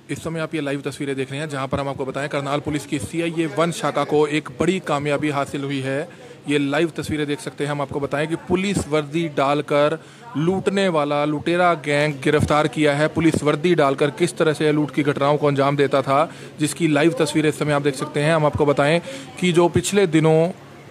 इस समय आप ये लाइव तस्वीरें देख रहे हैं जहां पर हम आपको बताएं करनाल पुलिस की सीआईए 1 शाखा को एक बड़ी कामयाबी हासिल हुई है। ये लाइव तस्वीरें देख सकते हैं। हम आपको बताएं कि पुलिस वर्दी डालकर लूटने वाला लुटेरा गैंग गिरफ्तार किया है। पुलिस वर्दी डालकर किस तरह से लूट की घटनाओं को अंजाम देता था, जिसकी लाइव तस्वीरें इस समय आप देख सकते हैं। हम आपको बताएं कि जो पिछले दिनों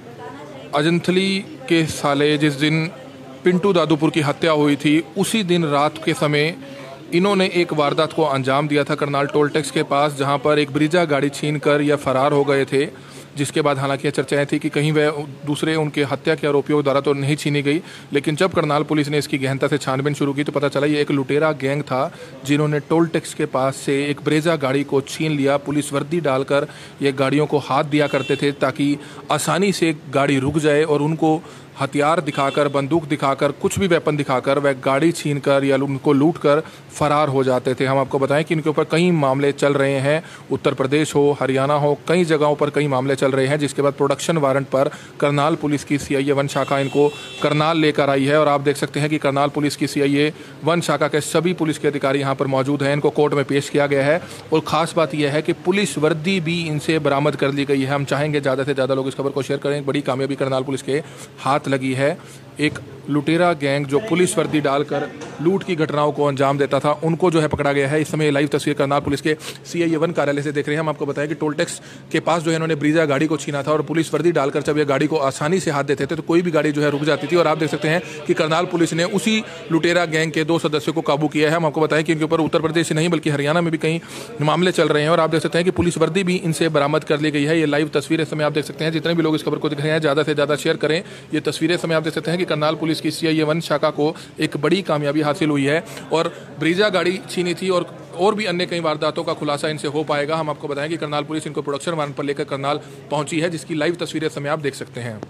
अजंथली के साले जिस दिन पिंटू दादूपुर की हत्या हुई थी, उसी दिन रात के समय इन्होंने एक वारदात को अंजाम दिया था करनाल टोल टैक्स के पास, जहां पर एक ब्रीजा गाड़ी छीनकर यह फरार हो गए थे। जिसके बाद हालांकि चर्चाएं थी कि कहीं वह दूसरे उनके हत्या के आरोपियों द्वारा तो नहीं छीनी गई, लेकिन जब करनाल पुलिस ने इसकी गहनता से छानबीन शुरू की तो पता चला ये एक लुटेरा गैंग था जिन्होंने टोल टैक्स के पास से एक ब्रेजा गाड़ी को छीन लिया। पुलिस वर्दी डालकर ये गाड़ियों को हाथ दिया करते थे ताकि आसानी से गाड़ी रुक जाए और उनको हथियार दिखाकर, बंदूक दिखाकर, कुछ भी वेपन दिखाकर वह गाड़ी छीनकर या उनको लूटकर फरार हो जाते थे। हम आपको बताएं कि इनके ऊपर कई मामले चल रहे हैं, उत्तर प्रदेश हो, हरियाणा हो, कई जगहों पर कई मामले चल रहे हैं, जिसके बाद प्रोडक्शन वारंट पर करनाल पुलिस की सीआईए 1 शाखा इनको करनाल लेकर आई है। और आप देख सकते हैं कि करनाल पुलिस की सीआईए 1 शाखा के सभी पुलिस के अधिकारी यहाँ पर मौजूद हैं। इनको कोर्ट में पेश किया गया है और ख़ास बात यह है कि पुलिस वर्दी भी इनसे बरामद कर ली गई है। हम चाहेंगे ज़्यादा से ज़्यादा लोग इस खबर को शेयर करें। बड़ी कामयाबी करनाल पुलिस के हाथ लगी है। एक लुटेरा गैंग जो पुलिस वर्दी डालकर लूट की घटनाओं को अंजाम देता था, उनको जो है पकड़ा गया है। इस समय लाइव तस्वीर करनाल पुलिस के सीआईए 1 कार्यालय से देख रहे हैं। हम आपको बताएं कि टोल टैक्स के पास जो है इन्होंने ब्रीजा गाड़ी को छीना था और पुलिस वर्दी डालकर जब यह गाड़ी को आसानी से हाथ देते थे तो कोई भी गाड़ी जो है रुक जाती थी। और आप देख सकते हैं कि करनाल पुलिस ने उसी लुटेरा गैंग के 2 सदस्यों को काबू किया है। हम आपको बताएं कि इनके ऊपर उत्तर प्रदेश से नहीं बल्कि हरियाणा में भी कई मामले चल रहे हैं। और आप देख सकते हैं कि पुलिस वर्दी भी इनसे बरामद कर ली गई है। ये लाइव तस्वीर इस समय आप देख सकते हैं। जितने भी लोग इस खबर को देख रहे हैं ज़्यादा से ज़्यादा शेयर करें। ये तस्वीरें समय आप देख सकते हैं कि करनाल पुलिस की सीआईए 1 शाखा को एक बड़ी कामयाबी हासिल हुई है और ब्रीजा गाड़ी छीनी थी और भी अन्य कई वारदातों का खुलासा इनसे हो पाएगा। हम आपको बताएं कि करनाल पुलिस इनको प्रोडक्शन वारंट पर लेकर करनाल पहुंची है, जिसकी लाइव तस्वीरें समय आप देख सकते हैं।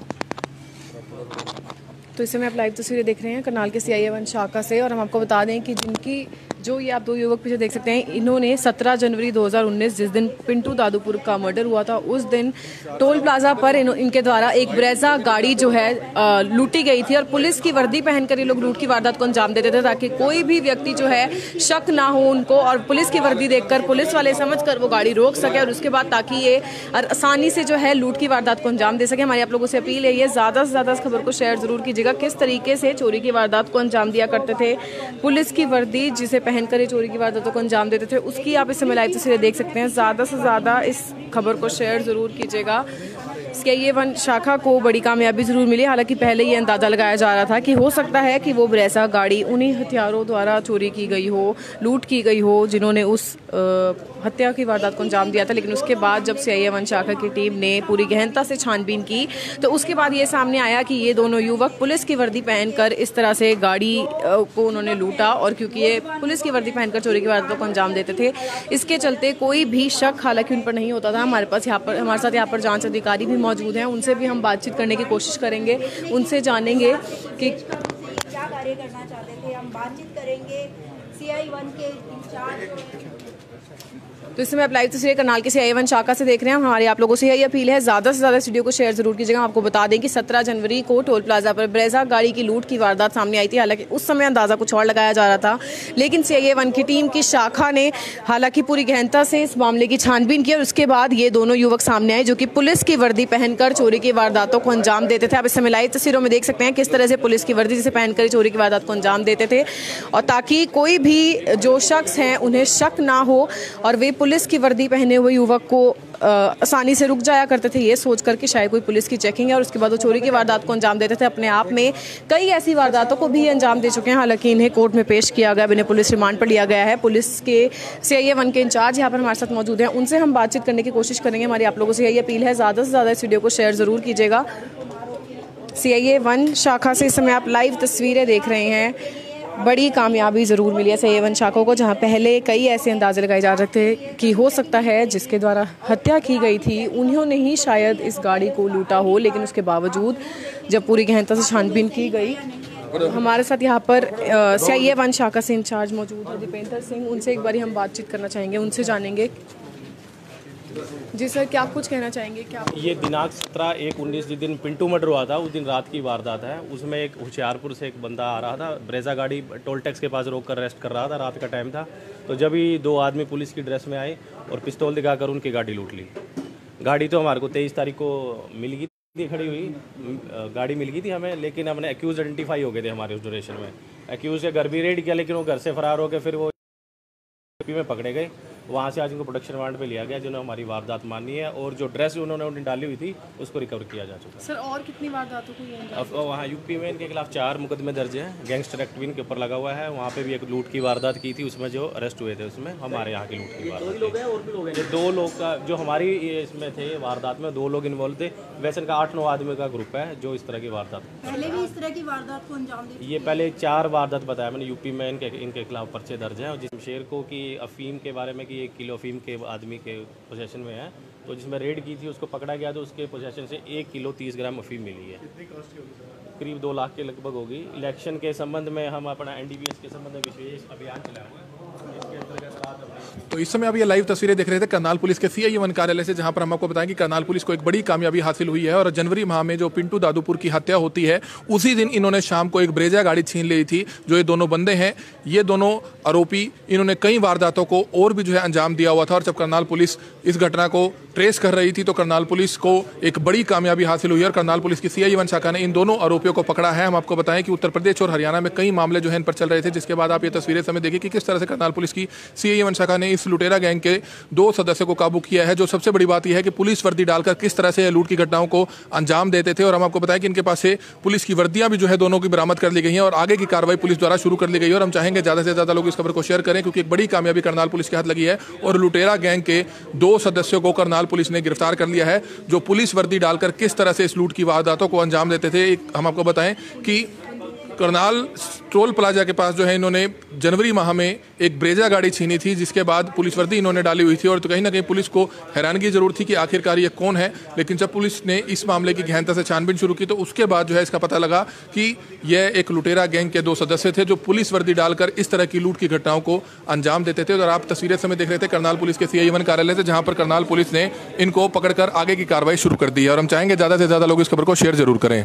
तो इस समय आप लाइव तस्वीरें देख रहे हैं करनाल के सीआईए 1 शाखा से। और हम आपको बता दें कि जिनकी जो ये आप 2 युवक पीछे देख सकते हैं, इन्होंने 17 जनवरी 2019 जिस दिन पिंटू दादूपुर का मर्डर हुआ था, उस दिन टोल प्लाजा पर इनके द्वारा एक ब्रेजा गाड़ी जो है लूटी गई थी। और पुलिस की वर्दी पहनकर ये लोग लूट की वारदात को अंजाम देते थे ताकि कोई भी व्यक्ति जो है शक ना हो उनको, और पुलिस की वर्दी देखकर पुलिस वाले समझकर वो गाड़ी रोक सके और उसके बाद ताकि ये आसानी से जो है लूट की वारदात को अंजाम दे सके। हमारी आप लोगों से अपील है ये ज़्यादा से ज़्यादा इस खबर को शेयर जरूर कीजिएगा। किस तरीके से चोरी की वारदात को अंजाम दिया करते थे पुलिस की वर्दी जिसे पहनकर चोरी की वारदातों को अंजाम देते थे, उसकी आप इस समय लाइव तस्वीरें देख सकते हैं। ज़्यादा से ज़्यादा इस खबर को शेयर ज़रूर कीजिएगा। सीआईए 1 शाखा को बड़ी कामयाबी ज़रूर मिली। हालांकि पहले ये अंदाज़ा लगाया जा रहा था कि हो सकता है कि वो ब्रेसा गाड़ी उन्हीं हथियारों द्वारा चोरी की गई हो, लूट की गई हो, जिन्होंने उस हत्या की वारदात को अंजाम दिया था। लेकिन उसके बाद जब सीआईए 1 शाखा की टीम ने पूरी गहनता से छानबीन की तो उसके बाद ये सामने आया कि ये दोनों युवक पुलिस की वर्दी पहनकर इस तरह से गाड़ी को उन्होंने लूटा। और क्योंकि ये पुलिस की वर्दी पहनकर चोरी की वारदातों को अंजाम देते थे, इसके चलते कोई भी शक हालांकि उन पर नहीं होता था। हमारे साथ यहाँ पर जांच अधिकारी भी मौजूद हैं, उनसे भी हम बातचीत करने की कोशिश करेंगे, उनसे जानेंगे कि क्या कार्य करना चाहते थे। हम बातचीत करेंगे सीआईए 1 के इंचार्ज। तो इस समय आप लाइव तस्वीरें करनाल के सीआईए 1 शाखा से देख रहे हैं। हमारी आप लोगों से यही अपील है ज़्यादा से ज़्यादा इस वीडियो को शेयर जरूर कीजिएगा। आपको बता दें कि 17 जनवरी को टोल प्लाजा पर ब्रेजा गाड़ी की लूट की वारदात सामने आई थी। हालांकि उस समय अंदाज़ा कुछ और लगाया जा रहा था, लेकिन सीआईए 1 की टीम की शाखा ने हालांकि पूरी गहनता से इस मामले की छानबीन की और उसके बाद ये दोनों युवक सामने आए जो कि पुलिस की वर्दी पहनकर चोरी की वारदातों को अंजाम देते थे। आप इस समय लाइव तस्वीरों में देख सकते हैं किस तरह से पुलिस की वर्दी जिसे पहनकर चोरी की वारदात को अंजाम देते थे, और ताकि कोई भी जो शख्स हैं उन्हें शक ना हो और वे पुलिस की वर्दी पहने हुए युवक को आसानी से रुक जाया करते थे, ये सोच कर कि शायद कोई पुलिस की चेकिंग है, और उसके बाद वो चोरी की वारदात को अंजाम देते थे। अपने आप में कई ऐसी वारदातों को भी अंजाम दे चुके हैं। हालांकि इन्हें कोर्ट में पेश किया गया, इन्हें पुलिस रिमांड पर लिया गया है। पुलिस के सीआईए 1 के इंचार्ज यहाँ पर हमारे साथ मौजूद हैं, उनसे हम बातचीत करने की कोशिश करेंगे। हमारी आप लोगों से यही अपील है ज़्यादा से ज़्यादा इस वीडियो को शेयर ज़रूर कीजिएगा। सीआईए 1 शाखा से इस समय आप लाइव तस्वीरें देख रहे हैं। बड़ी कामयाबी ज़रूर मिली है सीआईए 1 शाखा को, जहां पहले कई ऐसे अंदाजे लगाए जा रहे थे कि हो सकता है जिसके द्वारा हत्या की गई थी उन्होंने ही शायद इस गाड़ी को लूटा हो। लेकिन उसके बावजूद जब पूरी गहनता से छानबीन की गई, हमारे साथ यहाँ पर सीआईए 1 शाखा से इंचार्ज मौजूद है दीपेंद्र सिंह, उनसे एक बारी हम बातचीत करना चाहेंगे, उनसे जानेंगे जी सर, क्या कुछ कहना चाहेंगे? क्या ये दिनांक 17/1/19 जिस दिन पिंटू मर्डर हुआ था उस दिन रात की वारदात है। उसमें एक होशियारपुर से एक बंदा आ रहा था, ब्रेजा गाड़ी टोल टैक्स के पास रोक कर अरेस्ट कर रहा था, रात का टाइम था। तो जब ही दो आदमी पुलिस की ड्रेस में आए और पिस्तौल दिखाकर उनकी गाड़ी लूट ली। गाड़ी तो हमारे को 23 तारीख को मिल गई थी, खड़ी हुई गाड़ी मिल गई थी हमें, लेकिन हमने एक्यूज आइडेंटिफाई हो गए थे हमारे उस ड्यूरेशन में। एक्यूज के घर भी रेड किया, लेकिन वो घर से फरार हो गए। फिर वो यूपी में पकड़े गए, वहाँ से आज उनको प्रोडक्शन वारंट पे लिया गया, जिन्होंने हमारी वारदात मानी है। और जो ड्रेस उन्होंने डाली हुई थी उसको रिकवर किया जा चुका है। सर और कितनी वारदातों को ये अब वहाँ यूपी में इनके खिलाफ 4 मुकदमे दर्ज हैं, गैंगस्टर एक्ट भी इनके ऊपर लगा हुआ है। वहाँ पे भी एक लूट की वारदात की थी, उसमें जो अरेस्ट हुए थे उसमें हमारे यहाँ की लूट की वारदात। ये 2 लोग का जो हमारी इसमें थे वारदात में 2 लोग इन्वॉल्व थे। वैसे इनका 8-9 आदमी का ग्रुप है जो इस तरह की वारदात, पहले भी इस तरह की वारदात को अंजाम दे। ये पहले 4 वारदात बताया मैंने यूपी में इनके खिलाफ पर्चे दर्ज हैं। और जिस शेर को की अफीम के बारे में कि 1 किलो अफीम के आदमी के पोजेशन में है, तो जिसमें रेड की थी उसको पकड़ा गया, तो उसके पोजेशन से 1 किलो 30 ग्राम अफीम मिली है। करीब 2 लाख के लगभग होगी। इलेक्शन के संबंध में हम अपना NDPS के संबंध में विशेष अभियान चलाए हुए हैं। इसके अंतर्गत आज तो इस समय आप ये लाइव तस्वीरें देख रहे थे करनाल पुलिस के CIE 1 कार्यालय से, जहां पर हम आपको बताएं कि करनाल पुलिस को एक बड़ी कामयाबी हासिल हुई है। और जनवरी माह में जो पिंटू दादूपुर की हत्या होती है उसी दिन इन्होंने शाम को एक ब्रेजा गाड़ी छीन ली थी। जो ये दोनों बंदे हैं, ये दोनों आरोपी, इन्होंने कई वारदातों को और भी जो है अंजाम दिया हुआ था। और जब करनाल पुलिस इस घटना को ट्रेस कर रही थी तो करनाल पुलिस को एक बड़ी कामयाबी हासिल हुई है। और करनाल पुलिस की CIE 1 शाखा ने इन दोनों आरोपियों को पकड़ा है। हम आपको बताएं कि उत्तर प्रदेश और हरियाणा में कई मामले जो है इन पर चल रहे थे, जिसके बाद आप ये तस्वीरें समय देखिए कि किस तरह से करनाल पुलिस की CIE 1 शाखा ने इस लुटेरा गैंग के 2 सदस्यों को काबू किया है। जो सबसे बड़ी बात यह है कि पुलिस वर्दी डालकर किस तरह से लूट की घटनाओं को अंजाम देते थे। और हम आपको बताएं कि इनके पास से पुलिस की वर्दियां भी जो है दोनों की बरामद कर ली गई हैं और आगे की कार्रवाई पुलिस द्वारा शुरू कर ली गई है। और हम चाहेंगे ज्यादा से ज्यादा लोग इस खबर को शेयर करें, क्योंकि एक बड़ी कामयाबी करनाल पुलिस के हाथ लगी है। और लुटेरा गैंग के 2 सदस्यों को करनाल पुलिस ने गिरफ्तार कर लिया है, जो पुलिस वर्दी डालकर किस तरह से इस लूट की वारदातों को अंजाम देते थे। हम आपको बताएं कि करनाल टोल प्लाजा के पास जो है इन्होंने जनवरी माह में एक ब्रेजा गाड़ी छीनी थी, जिसके बाद पुलिस वर्दी इन्होंने डाली हुई थी। और तो कहीं ना कहीं पुलिस को हैरानगी जरूर थी कि आखिरकार ये कौन है। लेकिन जब पुलिस ने इस मामले की गहनता से छानबीन शुरू की तो उसके बाद जो है इसका पता लगा कि यह एक लुटेरा गैंग के 2 सदस्य थे, जो पुलिस वर्दी डालकर इस तरह की लूट की घटनाओं को अंजाम देते थे। और आप तस्वीरें समय देख रहे थे करनाल पुलिस के CIE 1 कार्यालय से, जहां पर करनाल पुलिस ने इनको पकड़कर आगे की कार्रवाई शुरू कर दी है। और हम चाहेंगे ज्यादा से ज्यादा लोग इस खबर को शेयर जरूर करें।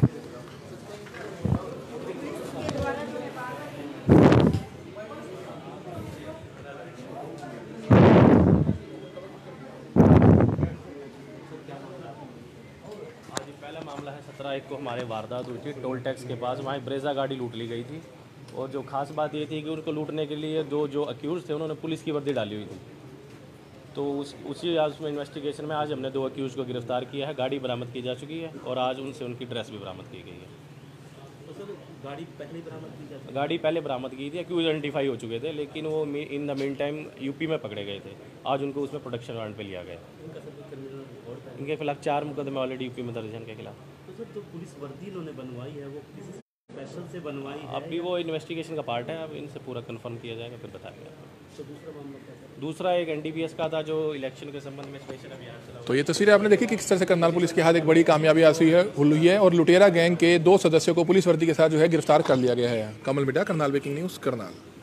पहला मामला है 17/1 को हमारे वारदात हुई थी टोल टैक्स के पास, वहाँ ब्रेजा गाड़ी लूट ली गई थी। और जो खास बात ये थी कि उनको लूटने के लिए 2 जो अक्यूज़ थे उन्होंने पुलिस की वर्दी डाली हुई थी। तो उसी आज उसमें इन्वेस्टिगेशन में आज हमने 2 अक्यूज़ को गिरफ्तार किया है, गाड़ी बरामद की जा चुकी है और आज उनसे उनकी ड्रेस भी बरामद की गई है। तो सर गाड़ी पहले बरामद की थी, अक्यूज़ आइडेंटिफाई हो चुके थे, लेकिन वो in the mean time UP में पकड़े गए थे। आज उनको उसमें प्रोडक्शन वारंट पे लिया गया। इनके खिलाफ 4 मुकदमे ऑलरेडी यूपी में दर्ज हैं इनके खिलाफ। तो सर जो पुलिस वर्दी इन्होंने बनवाई है वो किसी स्पेशल से बनवाई है? अभी वो इन्वेस्टिगेशन का पार्ट है, अब इनसे पूरा कंफर्म किया जाएगा फिर बताएंगे आपको। तो दूसरा मामला क्या था? दूसरा एक NDPS का था जो इलेक्शन के संबंध में स्पेशल अभियान चला। तो ये तस्वीरें आपने देखी कि किस तरह से करनाल पुलिस के हाथ एक बड़ी कामयाबी हासिल हुई है और लुटेरा गैंग के 2 सदस्यों को पुलिस वर्दी के साथ जो है गिरफ्तार कर लिया गया है। कमल मिटा, करनाल ब्रेकिंग न्यूज़, करनाल।